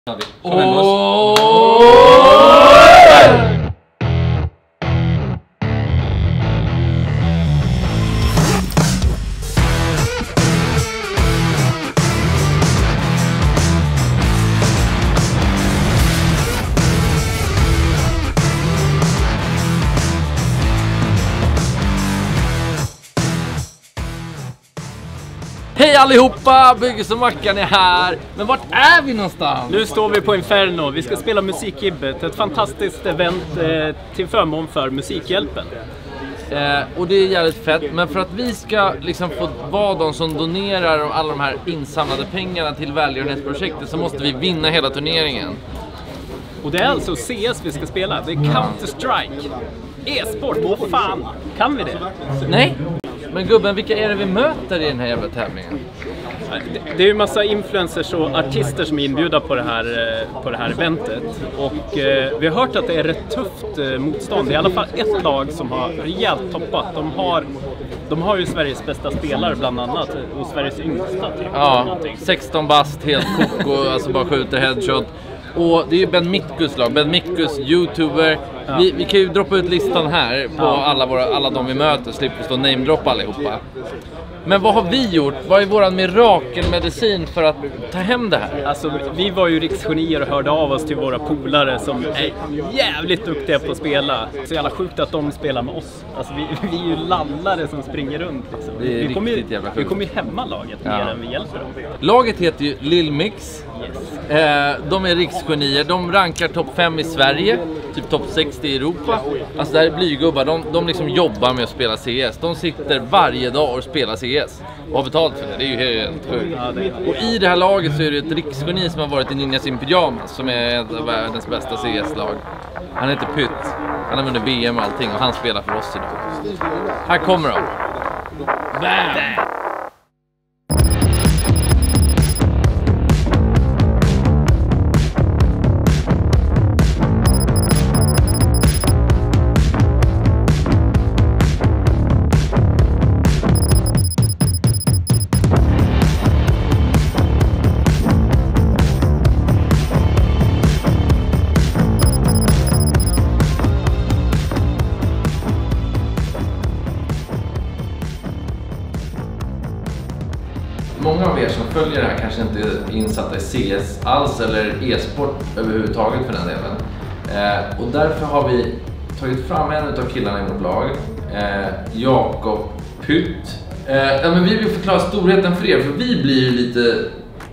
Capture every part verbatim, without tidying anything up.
Hej allihopa, Byggis och Mackan är här. Men vart är vi någonstans? Nu står vi på Inferno. Vi ska spela Musikgibbet, ett fantastiskt event eh, till förmån för Musikhjälpen. Eh, och det är jävligt fett, men för att vi ska liksom få vara de som donerar och alla de här insamlade pengarna till välgörenhetsprojektet så måste vi vinna hela turneringen. Och det är alltså C S vi ska spela, det är Counter-Strike. E-sport, vad fan, kan vi det? Nej, men gubben, vilka är det vi möter i den här jävla tävlingen? Det är ju massa influencers och artister som är inbjudna på det här, på det här eventet. Och eh, vi har hört att det är rätt tufft eh, motstånd. Det är i alla fall ett lag som har rejält toppat. De har, de har ju Sveriges bästa spelare bland annat. Och Sveriges yngsta typ. Ja, sexton bast, helt koko, alltså bara skjuter headshot. Och det är ju Ben Mikkus lag, Ben Mikkus, youtuber. Ja. Vi, vi kan ju droppa ut listan här på ja. alla, våra, alla de vi möter, slipper stå namedroppa allihopa. Men vad har vi gjort? Vad är våran mirakelmedicin för att ta hem det här? Alltså, vi var ju riksgenier och hörde av oss till våra polare som är jävligt duktiga på att spela. Så jävla sjukt att de spelar med oss. Alltså, vi, vi är ju lallare som springer runt. Liksom. Det är vi kommer ju, jävla sjukt. Vi kommer ju hemma laget ja. mer än vi hjälper dem. Laget heter ju Lil Mix. Yes. Eh, de är riksgenier. De rankar topp fem i Sverige, typ topp sextio i Europa. Alltså det här är blygubbar. De, de liksom jobbar med att spela C S. De sitter varje dag och spelar C S. Och har betalt för det. Det är ju helt sjukt. Och i det här laget så är det ett riksgeni som har varit i Ninjas in Pyjamas, som är ett av världens bästa C S-lag. Han heter Pytt. Han har vunnit V M och allting och han spelar för oss idag. Här kommer de. Bam! Många av er som följer det här kanske inte är insatta i C S alls eller e-sport överhuvudtaget för den delen. Eh, och därför har vi tagit fram en av killarna i vårt lag, eh, Jakob Pytt. Eh, ja, men vi vill förklara storheten för er, för vi blir lite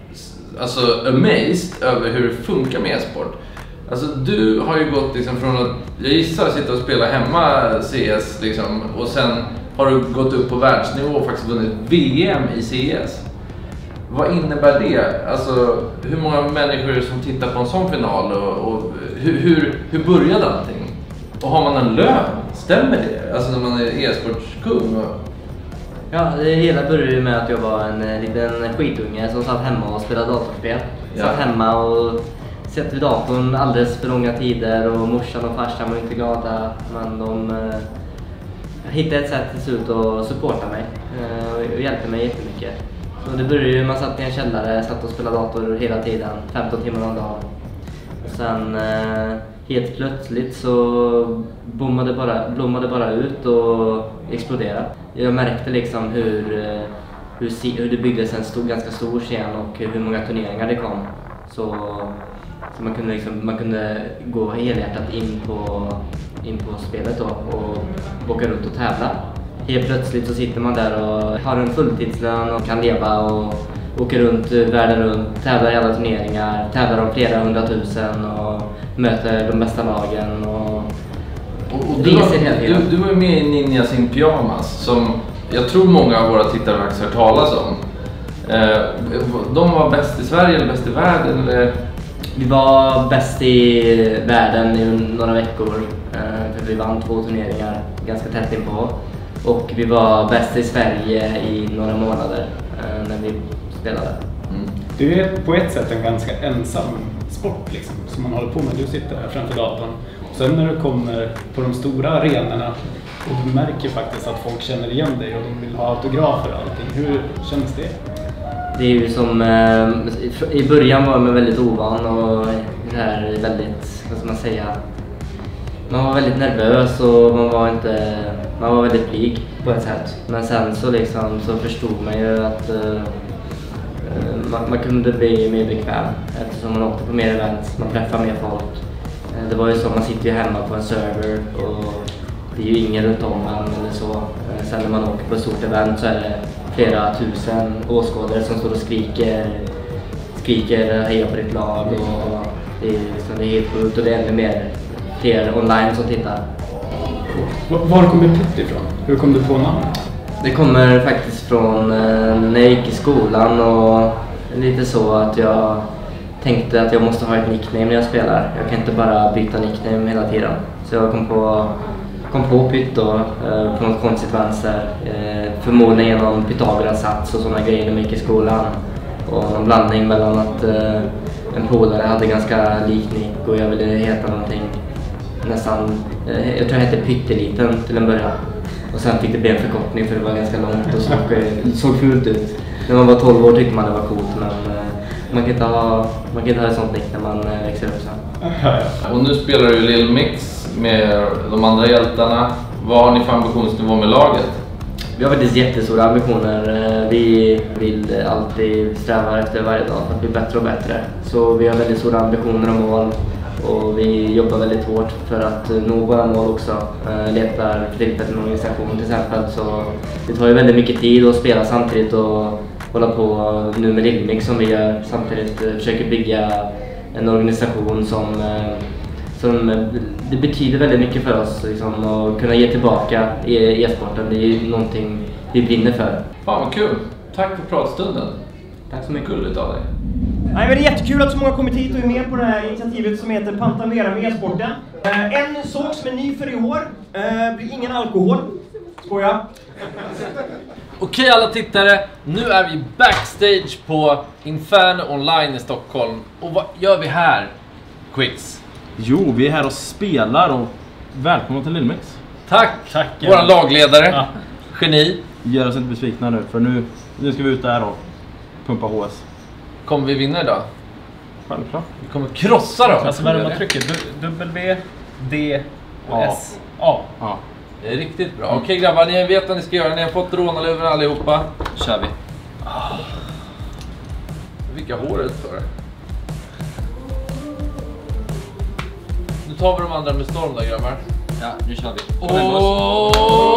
alltså, amazed över hur det funkar med e-sport. Alltså du har ju gått liksom från att, jag gissar, sitta och spela hemma C S liksom, och sen har du gått upp på världsnivå och faktiskt vunnit V M i C S. Vad innebär det? Alltså, hur många människor är det som tittar på en sån final och, och hur, hur, hur började allting? Och har man en lön? Stämmer det? Alltså när man är e-sportskung? Och... Ja, det hela började ju med att jag var en liten skitunge som satt hemma och spelade datorspel. Ja. Satt hemma och sett vid datorn alldeles för långa tider och morsan och farsan var inte glada, men de eh, hittade ett sätt till slut att supporta mig eh, och hjälpte mig jättemycket. Så det började ju, man satt i en källare, satt och spelade dator hela tiden, femton timmar om dagen. Och sen eh, helt plötsligt så blommade bara, blommade bara ut och exploderade. Jag märkte liksom hur, hur, hur det byggdes en stor, ganska stor scen och hur många turneringar det kom. Så, så man, kunde liksom, man kunde gå helhjärtat in på, in på spelet då och åka runt och tävla. Helt plötsligt så sitter man där och har en fulltidslön och kan leva och åker runt världen runt, tävlar i alla turneringar, tävlar om flera hundratusen och möter de bästa lagen och, och, och du, var, du, du var med i Ninjas in Pyjamas som jag tror många av våra tittare faktiskt har talas om. Eh, de var bäst i Sverige eller bäst i världen? Eller? Vi var bäst i världen i några veckor, eh, för vi vann två turneringar ganska tätt inpå. Och vi var bäst i Sverige i några månader eh, när vi spelade. Mm. Det är på ett sätt en ganska ensam sport liksom, som man håller på med. Du sitter här framför datorn. Och sen när du kommer på de stora arenorna och du märker faktiskt att folk känner igen dig och de vill ha autografer och allting. Hur känns det? Det är ju som, eh, i början var man väldigt ovan och det här väldigt, vad ska man säga, man var väldigt nervös och man var inte, man var väldigt blyg på ett sätt. Men sen så liksom så förstod man ju att uh, man, man kunde bli mer bekväm eftersom man åkte på mer events, man träffade mer folk. Uh, det var ju så, man sitter ju hemma på en server och det är ju ingen runt om en eller så. Uh, sen när man åker på ett stort event så är det flera tusen åskådare som står och skriker, skriker heja på ditt lag och det är, liksom, det är helt sjukt och det är ännu mer fler online som tittar. Var kommer Pytt ifrån? Hur kom du på namnet? Det kommer faktiskt från eh, när jag gick i skolan och lite så att jag tänkte att jag måste ha ett nickname när jag spelar. Jag kan inte bara byta nickname hela tiden. Så jag kom på, kom på Pytt då, eh, på något konstigt vänster. Eh, förmodligen genom Pythagoras sats och sådana grejer när jag gick i skolan. Och någon blandning mellan att eh, en polare hade ganska lik nick och jag ville heta någonting. Nästan, eh, jag tror jag hette Pytteliten till en början. Och sen fick det bli en förkortning för det var ganska långt och såg, såg fult ut. När man var tolv år tyckte man det var coolt, men eh, man kan inte ha, man kan inte ha ett sånt nick när man eh, växer upp sen. Och nu spelar du Lil Mix med de andra hjältarna. Vad har ni för ambitionsnivå med laget? Vi har faktiskt jättestora ambitioner. Vi vill alltid sträva efter varje dag för att bli bättre och bättre. Så vi har väldigt stora ambitioner och mål. Och vi jobbar väldigt hårt för att nå våra mål också. Letar för tillfället en organisation till exempel. Så det tar ju väldigt mycket tid att spela samtidigt och hålla på nu med Lil Mix som vi gör. Samtidigt försöker bygga en organisation som, som det betyder väldigt mycket för oss liksom, att kunna ge tillbaka i e-sporten. Det är ju någonting vi brinner för. Fan vad kul! Tack för pratstunden. Tack så mycket. Gulligt av dig. Nej, men det är jättekul att så många kommit hit och är med på det här initiativet som heter Panta Mera med e-sporten. Eh, en sak som är ny för i år, eh, blir ingen alkohol. Skoja. Okej alla tittare, nu är vi backstage på Inferno Online i Stockholm. Och vad gör vi här, Quicks? Jo, vi är här och spelar och välkommen till Lil Mix. Tack, Tack våran lagledare, ja. Geni. Gör oss inte besvikna nu, för nu, nu ska vi ut där och pumpa H S. Kommer vi vinna idag? Självklart. Vi kommer krossa dem. Alltså vad är det man trycker? W, D och A. S. A. Ja. Det är riktigt bra. Okej grabbar, ni vet vad ni ska göra. Ni har fått rånarluven allihopa. Kör vi. Vilka håret för. Nu tar vi de andra med storm då grabbar. Ja, nu kör vi. Oh!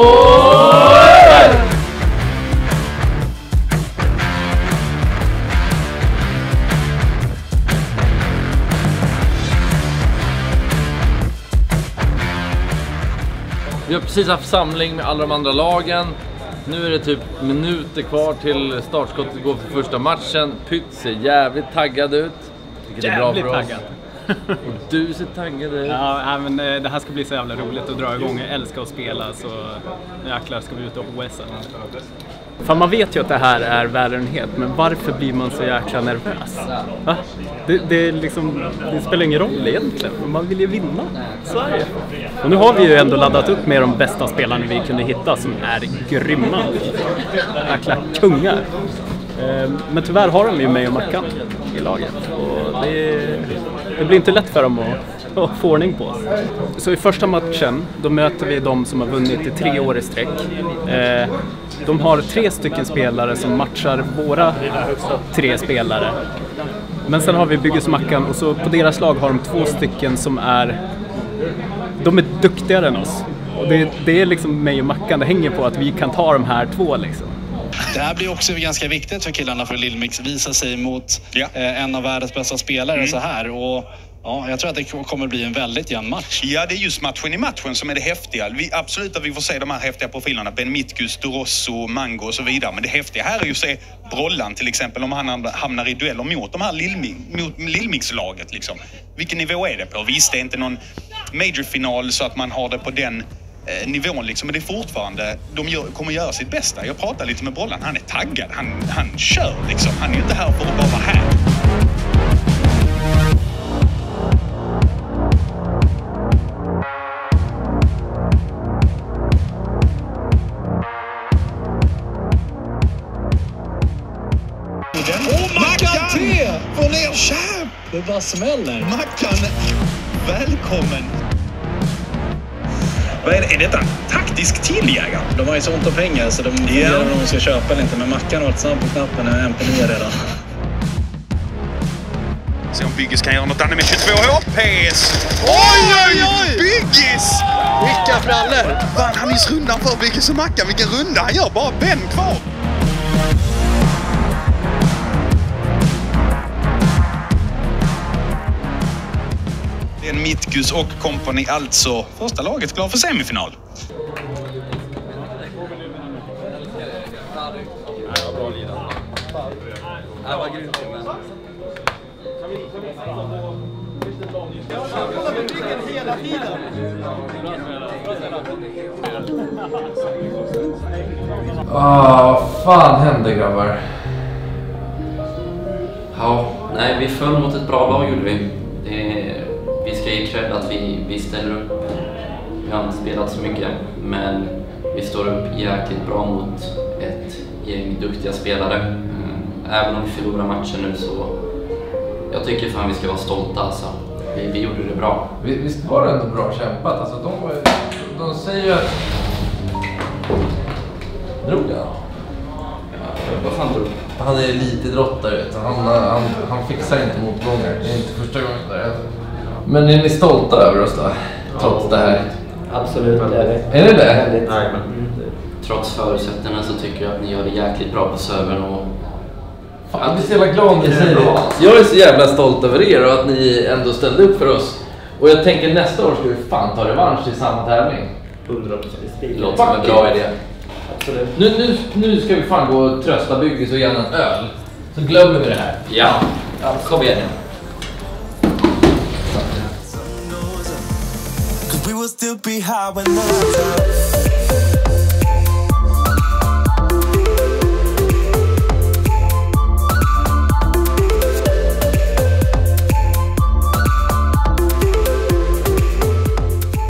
Vi har precis haft samling med alla de andra lagen. Nu är det typ minuter kvar till startskottet går för första matchen. Pytt ser jävligt taggad ut. Vilket är bra för oss. Taggad. Och du ser taggad ut. Ja, men det här ska bli så jävla roligt att dra igång. Jag älskar att spela, så jäklar ska vi ut och H S. Fan, man vet ju att det här är välgörenhet, men varför blir man så jäkla nervös? Va? Det, det, är liksom, det spelar ingen roll egentligen, man vill ju vinna Sverige. Och nu har vi ju ändå laddat upp med de bästa spelarna vi kunde hitta som är grymma. Jäkla kungar. Men tyvärr har de ju mig och Mackan i laget. Och det, det blir inte lätt för dem att, att få ordning på oss. Så i första matchen, då möter vi de som har vunnit i tre år i sträck. De har tre stycken spelare som matchar våra tre spelare. Men sen har vi Bygges och Mackan, och så på deras lag har de två stycken som är... De är duktigare än oss. Och det, det är liksom mig och Mackan, det hänger på att vi kan ta de här två liksom. Det här blir också ganska viktigt för killarna för Lil Mix. Visa sig mot ja. eh, en av världens bästa spelare mm. så här. Och ja, jag tror att det kommer bli en väldigt jämn match. Ja, det är just matchen i matchen som är det häftiga. Vi, absolut att vi får se de här häftiga profilerna. Ben Mitkus, Dorosso, Mango och så vidare. Men det häftiga här är ju att se Brollan till exempel, om han hamnar i dueller mot de här Lil Mix-laget. Liksom. Vilken nivå är det på? Visst, det är inte någon major-final så att man har det på den eh, nivån. Liksom. Men det är fortfarande, de gör, kommer göra sitt bästa. Jag pratar lite med Brollan, han är taggad. Han, han kör liksom. Han är ju inte här för att bara vara här. bara smäller. Mackan, välkommen. Vad är det? Är detta en taktisk tilljägare? De har ju så ont om pengar så de funderar om de ska köpa eller inte. Men Mackan har varit snabb på knappen och en på nio redan. Se om Byggis kan göra något annat med tjugotvå H P's. Oj, oj, oj! Byggis! Vilka frallor! Vann han nyss rundan för Byggis och Mackan? Vilken runda han gör! Bara Ben kvar! Det är en Mittgus och Company, alltså första laget klar för semifinal. Ah, vad fan hände grabbar? Ja, nej, vi föll mot ett bra lag gjorde vi. Det, vi ska ge cred att vi, vi ställer upp. Vi har inte spelat så mycket, men vi står upp jäkligt bra mot ett gäng duktiga spelare. Även om vi förlorar matchen nu så jag tycker fan vi ska vara stolta alltså. Vi, vi gjorde det bra. Visst var det ändå bra kämpat? Alltså de, de säger ju att... Drog han? Ja, vad fan drog? Han är elitidrottare. Han, han, han fixar inte motgångar. Det är inte första gången där. Men är ni stolta över oss då? Trots det här? Absolut, det är det. Är det det? Nej, men trots förutsättningarna så tycker jag att ni gör det jäkligt bra på servern och... Fan, jag blir så jävla glad när ni säger det. Jag är så jävla stolt över er och att ni ändå ställde upp för oss. Och jag tänker nästa år ska vi fan ta revansch i samma tävling. hundra procent. Det låter som en bra idé. Absolut. Nu, nu, nu ska vi fan gå och trösta Byggis och ge en öl. Så glömmer vi det här. Ja, ja kom igen. We will still be high when the lights out.